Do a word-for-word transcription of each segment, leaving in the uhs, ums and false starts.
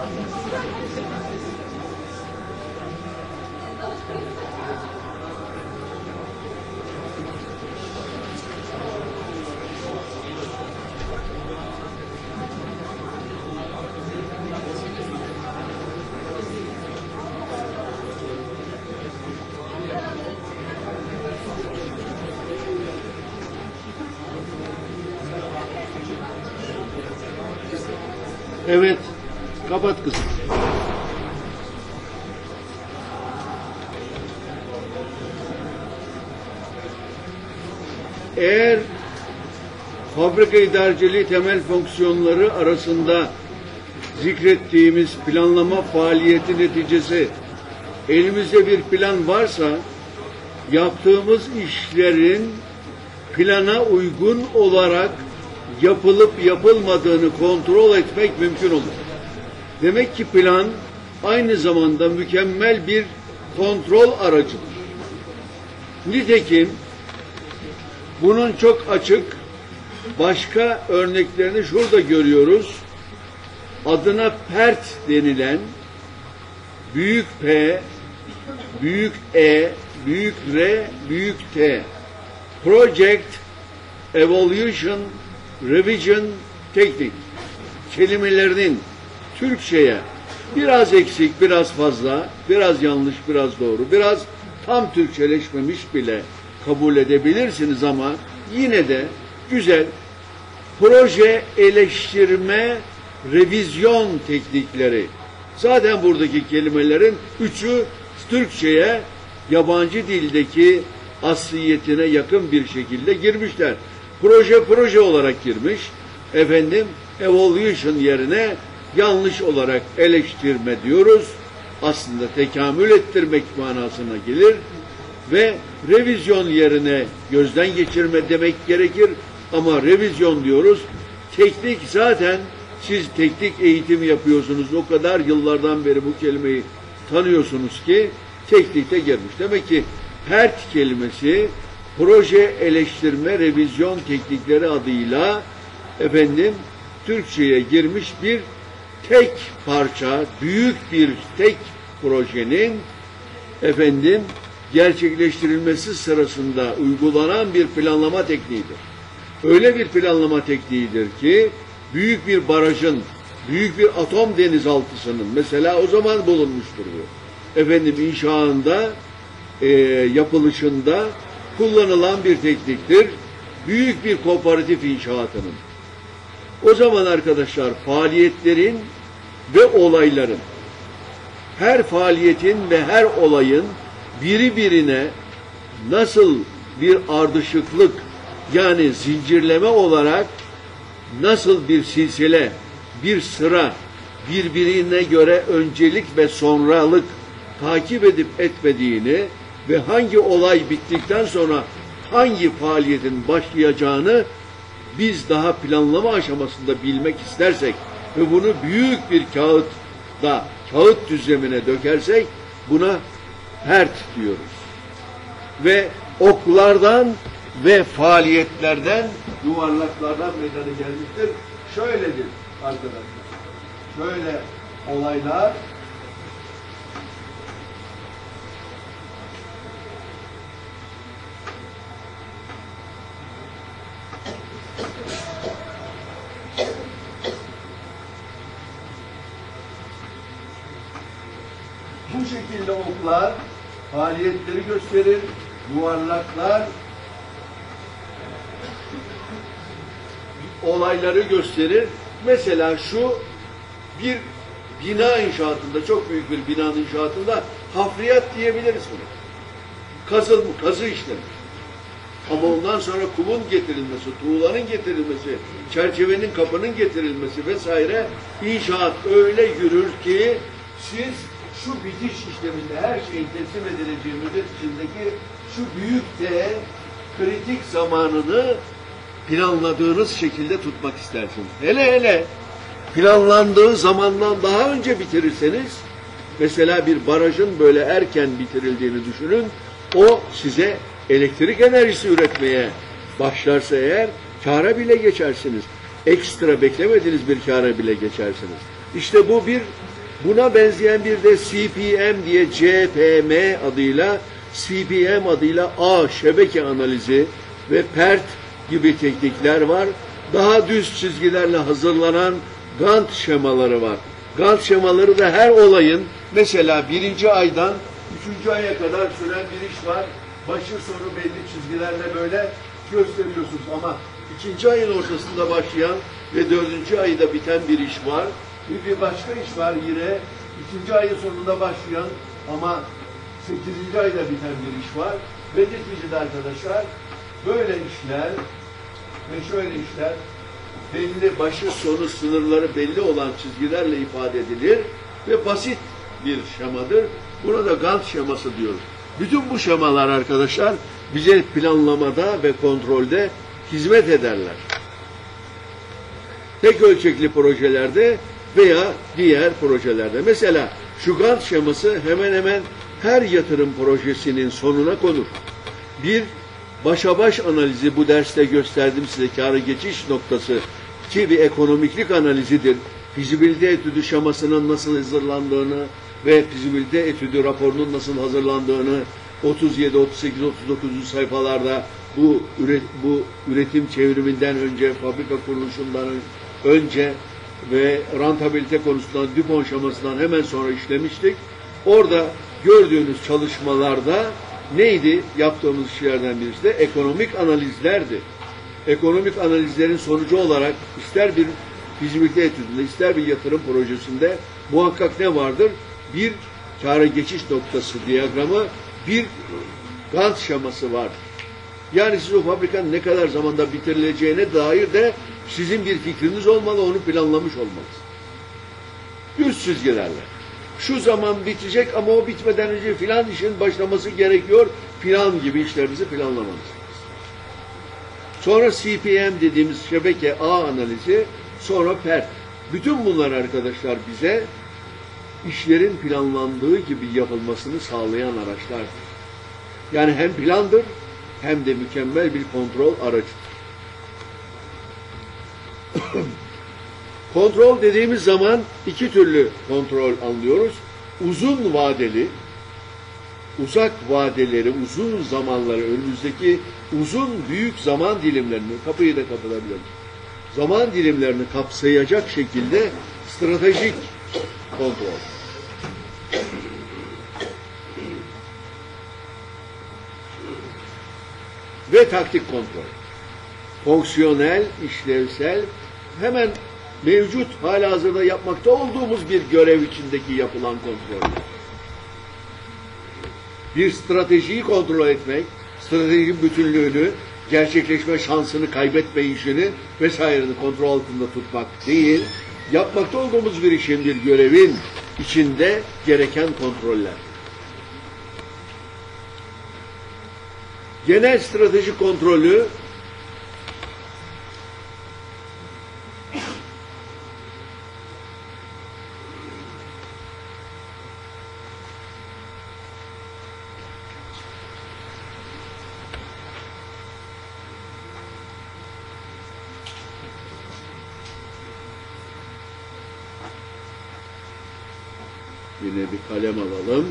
Evet, kapat kızım. Eğer fabrika idareciliği temel fonksiyonları arasında zikrettiğimiz planlama faaliyeti neticesi elimizde bir plan varsa, yaptığımız işlerin plana uygun olarak yapılıp yapılmadığını kontrol etmek mümkün olur. Demek ki plan aynı zamanda mükemmel bir kontrol aracıdır. Nitekim bunun çok açık başka örneklerini şurada görüyoruz. Adına PERT denilen büyük P, büyük E, büyük R, büyük T, Project Evaluation Revision Technique kelimelerinin Türkçe'ye biraz eksik, biraz fazla, biraz yanlış, biraz doğru, biraz tam Türkçeleşmemiş bile kabul edebilirsiniz ama yine de güzel proje eleştirme revizyon teknikleri. Zaten buradaki kelimelerin üçü Türkçe'ye yabancı dildeki asliyetine yakın bir şekilde girmişler. Proje proje olarak girmiş. Efendim evaluation yerine yanlış olarak eleştirme diyoruz. Aslında tekamül ettirmek manasına gelir. Ve revizyon yerine gözden geçirme demek gerekir. Ama revizyon diyoruz. Teknik zaten siz teknik eğitim yapıyorsunuz. O kadar yıllardan beri bu kelimeyi tanıyorsunuz ki teknikte girmiş. Demek ki PERT kelimesi proje eleştirme revizyon teknikleri adıyla efendim Türkçe'ye girmiş bir tek parça, büyük bir tek projenin efendim gerçekleştirilmesi sırasında uygulanan bir planlama tekniğidir. Öyle bir planlama tekniğidir ki büyük bir barajın, büyük bir atom denizaltısının mesela o zaman bulunmuştur bu. Efendim inşaatında, e, yapılışında kullanılan bir tekniktir. Büyük bir kooperatif inşaatının. O zaman arkadaşlar faaliyetlerin ve olayların, her faaliyetin ve her olayın biri birine nasıl bir ardışıklık yani zincirleme olarak nasıl bir silsile, bir sıra birbirine göre öncelik ve sonralık takip edip etmediğini ve hangi olay bittikten sonra hangi faaliyetin başlayacağını biz daha planlama aşamasında bilmek istersek ve bunu büyük bir kağıtta, kağıt düzlemine dökersek buna PERT diyoruz. Ve oklardan ve faaliyetlerden, yuvarlaklardan meydana gelmiştir. Şöyledir arkadaşlar. Şöyle olaylar bu şekilde oklar faaliyetleri gösterir, yuvarlaklar olayları gösterir. Mesela şu bir bina inşaatında, çok büyük bir binanın inşaatında hafriyat diyebiliriz bunu. Kazı, kazı işlemi. Ama ondan sonra kumun getirilmesi, tuğlanın getirilmesi, çerçevenin, kapının getirilmesi vesaire inşaat öyle yürür ki siz şu bitiş işleminde her şeyin teslim edileceği müddet içindeki şu büyük de kritik zamanını planladığınız şekilde tutmak istersiniz. Hele hele planlandığı zamandan daha önce bitirirseniz, mesela bir barajın böyle erken bitirildiğini düşünün, o size elektrik enerjisi üretmeye başlarsa eğer kâra bile geçersiniz. Ekstra beklemediğiniz bir kâra bile geçersiniz. İşte bu bir Buna benzeyen bir de C P M diye C P M adıyla, C P M adıyla A şebeke analizi ve PERT gibi teknikler var. Daha düz çizgilerle hazırlanan Gantt şemaları var. Gantt şemaları da her olayın, mesela birinci aydan üçüncü aya kadar süren bir iş var. Başı sonu belli çizgilerle böyle gösteriyorsunuz ama ikinci ayın ortasında başlayan ve dördüncü ayda biten bir iş var. Bir başka iş var yine ikinci ayın sonunda başlayan ama sekizinci ayda biten bir iş var. Ve neticede arkadaşlar böyle işler ve şöyle işler belli başı sonu sınırları belli olan çizgilerle ifade edilir ve basit bir şemadır. Buna da Gantt şeması diyoruz. Bütün bu şemalar arkadaşlar bize planlamada ve kontrolde hizmet ederler. Tek ölçekli projelerde veya diğer projelerde. Mesela şu Gantt şeması hemen hemen her yatırım projesinin sonuna konur. Bir başa baş analizi, bu derste gösterdim size, kâra geçiş noktası ki bir ekonomiklik analizidir. Fizibilite etüdü şemasının nasıl hazırlandığını ve fizibilite etüdü raporunun nasıl hazırlandığını otuz yedi, otuz sekiz, otuz dokuz sayfalarda bu, üret, bu üretim çevriminden önce, fabrika kuruluşundan önce ve rentabilite konusundan, Dupont şemasından hemen sonra işlemiştik. Orada gördüğünüz çalışmalarda neydi? Yaptığımız işlerden birisi de ekonomik analizlerdi. Ekonomik analizlerin sonucu olarak ister bir fizibilite etüdünde, ister bir yatırım projesinde muhakkak ne vardır? Bir kâra geçiş noktası diyagramı, bir Gantt şeması vardır. Yani siz o fabrikanın ne kadar zamanda bitirileceğine dair de sizin bir fikriniz olmalı, onu planlamış olmalısınız. Düz çizgilerle. Şu zaman bitecek ama o bitmeden önce filan işin başlaması gerekiyor, filan gibi işlerinizi planlamalısınız. Sonra C P M dediğimiz şebeke ağ analizi, sonra PERT. Bütün bunlar arkadaşlar bize işlerin planlandığı gibi yapılmasını sağlayan araçlardır. Yani hem plandır hem de mükemmel bir kontrol aracıdır. Kontrol dediğimiz zaman iki türlü kontrol anlıyoruz. Uzun vadeli, uzak vadeleri, uzun zamanları, önümüzdeki uzun büyük zaman dilimlerini, kapıyı da kapatabilirim, zaman dilimlerini kapsayacak şekilde stratejik kontrol. Ve taktik kontrol. Fonksiyonel, işlevsel, hemen mevcut halihazırda yapmakta olduğumuz bir görev içindeki yapılan kontrol. Bir stratejiyi kontrol etmek, stratejik bütünlüğünü, gerçekleşme şansını kaybetmeyişini vesaireyi kontrol altında tutmak değil, yapmakta olduğumuz bir işin, bir görevin içinde gereken kontroller. Genel strateji kontrolü yine bir kalem alalım.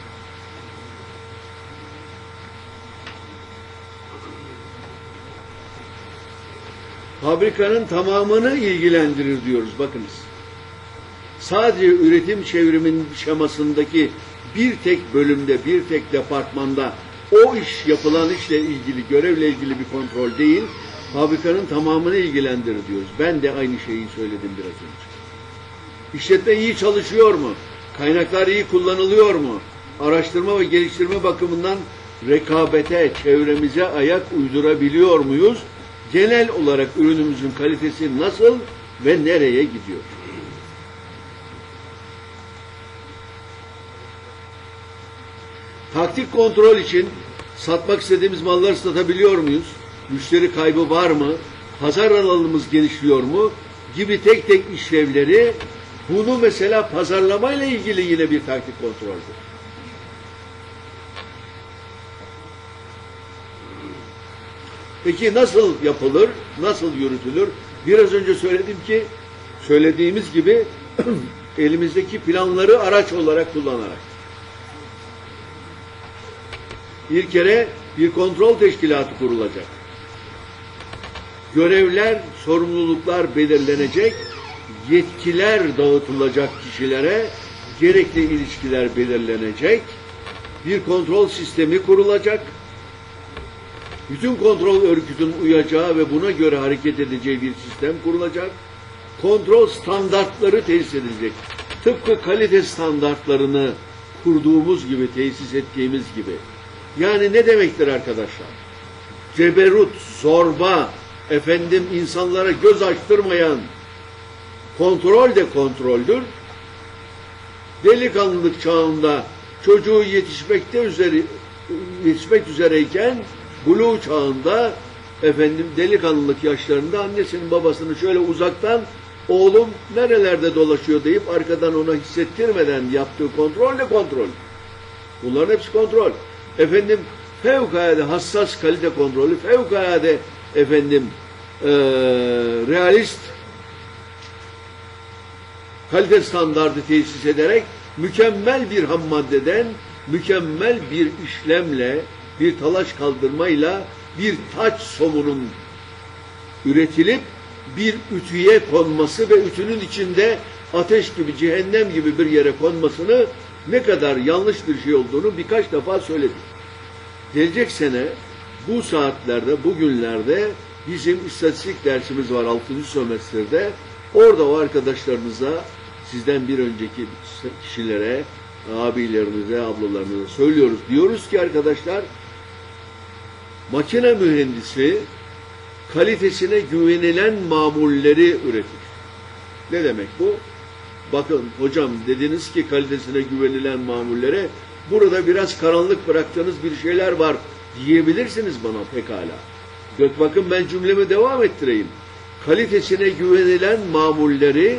Fabrikanın tamamını ilgilendirir diyoruz. Bakınız. Sadece üretim çevrimin şemasındaki bir tek bölümde, bir tek departmanda o iş, yapılan işle ilgili, görevle ilgili bir kontrol değil, fabrikanın tamamını ilgilendirir diyoruz. Ben de aynı şeyi söyledim biraz önce. İşletme iyi çalışıyor mu? Kaynaklar iyi kullanılıyor mu? Araştırma ve geliştirme bakımından rekabete, çevremize ayak uydurabiliyor muyuz? Genel olarak ürünümüzün kalitesi nasıl ve nereye gidiyor? Taktik kontrol için satmak istediğimiz malları satabiliyor muyuz? Müşteri kaybı var mı? Pazar alanımız genişliyor mu? Gibi tek tek işlevleri, bunu mesela pazarlamayla ilgili yine bir taktik kontroldür. Peki nasıl yapılır? Nasıl yürütülür? Biraz önce söyledim ki, söylediğimiz gibi elimizdeki planları araç olarak kullanarak. Bir kere bir kontrol teşkilatı kurulacak. Görevler, sorumluluklar belirlenecek, yetkiler dağıtılacak kişilere, gerekli ilişkiler belirlenecek, bir kontrol sistemi kurulacak, bütün kontrol örgütün uyacağı ve buna göre hareket edeceği bir sistem kurulacak, kontrol standartları tesis edilecek. Tıpkı kalite standartlarını kurduğumuz gibi, tesis ettiğimiz gibi. Yani ne demektir arkadaşlar? Ceberut, zorba, efendim insanlara göz açtırmayan kontrol de kontroldür. Delikanlılık çağında çocuğu yetişmekte üzere, yetişmek üzereyken buluğ çağında efendim delikanlılık yaşlarında annesinin babasını şöyle uzaktan oğlum nerelerde dolaşıyor deyip arkadan ona hissettirmeden yaptığı kontrol de kontrol. Bunların hepsi kontrol. Efendim fevkalade hassas kalite kontrolü, fevkalade efendim e, realist kalite standardı tesis ederek mükemmel bir ham maddeden mükemmel bir işlemle, bir talaş kaldırmayla bir taç somunun üretilip bir ütüye konması ve ütünün içinde ateş gibi, cehennem gibi bir yere konmasını ne kadar yanlış bir şey olduğunu birkaç defa söyledik. Gelecek sene bu saatlerde, bugünlerde bizim istatistik dersimiz var altıncı sömestrde. Orada o arkadaşlarınıza, sizden bir önceki kişilere, abilerinize, ablalarınıza söylüyoruz. Diyoruz ki arkadaşlar, makine mühendisi kalitesine güvenilen mamulleri üretir. Ne demek bu? Bakın hocam dediniz ki kalitesine güvenilen mamullere burada biraz karanlık bıraktığınız bir şeyler var diyebilirsiniz bana pekala. Gök bakın ben cümlemi devam ettireyim. Kalitesine güvenilen mamulleri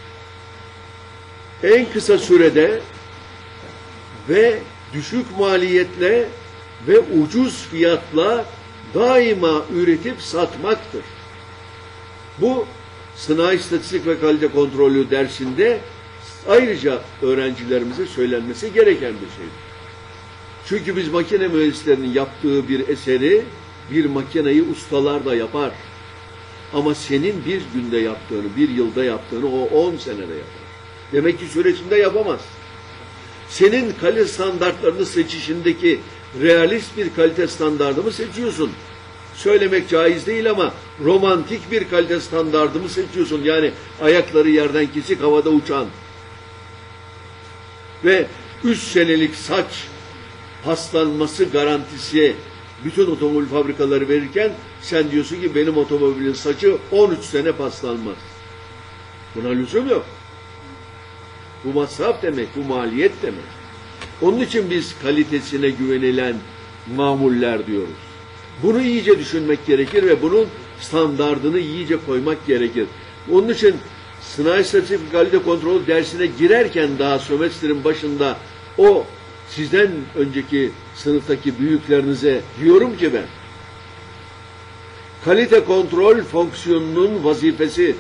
en kısa sürede ve düşük maliyetle ve ucuz fiyatla daima üretip satmaktır. Bu sanayi istatistik ve kalite kontrolü dersinde ayrıca öğrencilerimize söylenmesi gereken bir şeydir. Çünkü biz makine mühendislerinin yaptığı bir eseri, bir makineyi ustalar da yapar. Ama senin bir günde yaptığını, bir yılda yaptığını o on senede yapar. Demek ki süresinde yapamaz. Senin kalite standartlarını seçişindeki realist bir kalite standardı mı seçiyorsun? Söylemek caiz değil ama romantik bir kalite standardı mı seçiyorsun? Yani ayakları yerden kesik havada uçan ve üç senelik saç paslanması garantisi bütün otomobil fabrikaları verirken sen diyorsun ki benim otomobilin saçı on üç sene paslanmaz. Buna lüzum yok. Bu masraf demek, bu maliyet demek. Onun için biz kalitesine güvenilen mamuller diyoruz. Bunu iyice düşünmek gerekir ve bunun standardını iyice koymak gerekir. Onun için sanayi istatistik kalite kontrolü dersine girerken daha sömestrin başında o sizden önceki sınıftaki büyüklerinize diyorum ki ben, kalite kontrol fonksiyonunun vazifesi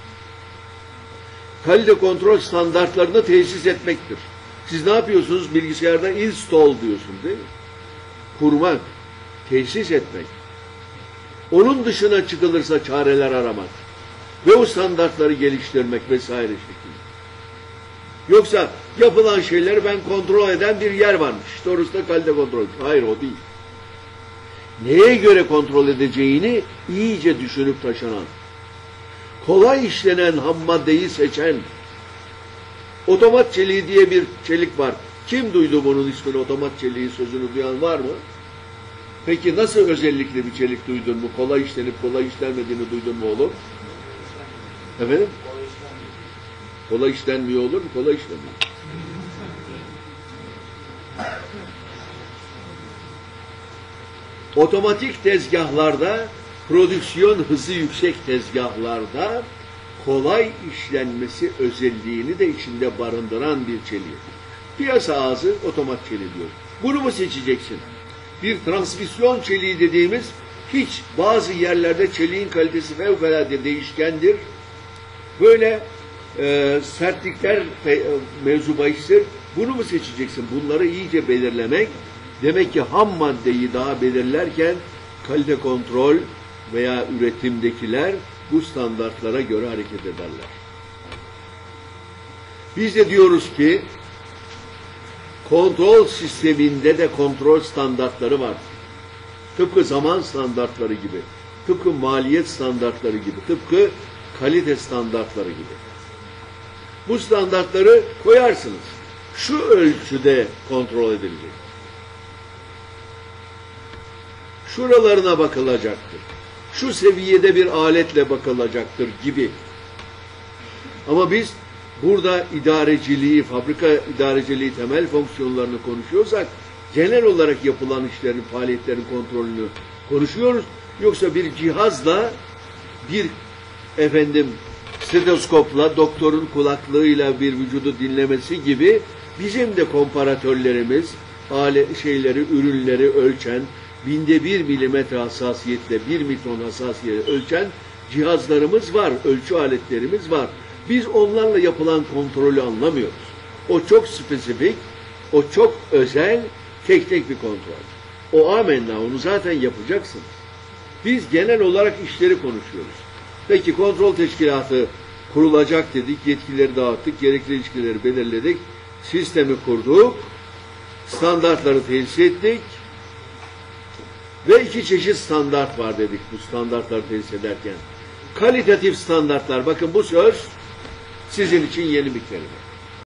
kalite kontrol standartlarını tesis etmektir. Siz ne yapıyorsunuz? Bilgisayarda install diyorsunuz değil mi? Kurmak, tesis etmek. Onun dışına çıkılırsa çareler aramak ve o standartları geliştirmek vesaire şeklinde. Yoksa yapılan şeyleri ben kontrol eden bir yer varmış. İşte orası da kalite kontrol. Hayır o değil. Neye göre kontrol edeceğini iyice düşünüp taşınan, kolay işlenen ham maddeyi seçen, otomat çeliği diye bir çelik var. Kim duydu bunun ismini, otomat çeliği sözünü duyan var mı? Peki nasıl özellikle bir çelik duydun mu? Kolay işlenip kolay işlenmediğini duydun mu oğlum? Efendim? Kolay işlenmiyor olur mu? Kolay işlenmiyor. Otomatik tezgahlarda, prodüksiyon hızı yüksek tezgahlarda kolay işlenmesi özelliğini de içinde barındıran bir çelik. Piyasa ağzı otomat çeliği diyor. Bunu mu seçeceksin? Bir transmisyon çeliği dediğimiz hiç bazı yerlerde çeliğin kalitesi fevkalade değişkendir. Böyle e, sertlikler e, mevzu bahistir. Bunu mu seçeceksin? Bunları iyice belirlemek. Demek ki ham maddeyi daha belirlerken kalite kontrol veya üretimdekiler bu standartlara göre hareket ederler. Biz de diyoruz ki kontrol sisteminde de kontrol standartları var. Tıpkı zaman standartları gibi, tıpkı maliyet standartları gibi, tıpkı kalite standartları gibi. Bu standartları koyarsınız. Şu ölçüde kontrol edilecek. Şuralarına bakılacaktır. Şu seviyede bir aletle bakılacaktır gibi. Ama biz burada idareciliği, fabrika idareciliği temel fonksiyonlarını konuşuyorsak genel olarak yapılan işlerin, faaliyetlerin kontrolünü konuşuyoruz. Yoksa bir cihazla, bir efendim stetoskopla, doktorun kulaklığıyla bir vücudu dinlemesi gibi bizim de komparatörlerimiz, alet şeyleri, ürünleri ölçen, binde bir milimetre hassasiyetle bir mikron hassasiyetle ölçen cihazlarımız var, ölçü aletlerimiz var. Biz onlarla yapılan kontrolü anlamıyoruz. O çok spesifik, o çok özel, teknik bir kontrol. O amenna, onu zaten yapacaksınız. Biz genel olarak işleri konuşuyoruz. Peki kontrol teşkilatı kurulacak dedik, yetkileri dağıttık, gerekli ilişkileri belirledik, sistemi kurduk, standartları tesis ettik ve iki çeşit standart var dedik bu standartları tesis ederken. Kalitatif standartlar, bakın bu söz sizin için yeni bir kelime.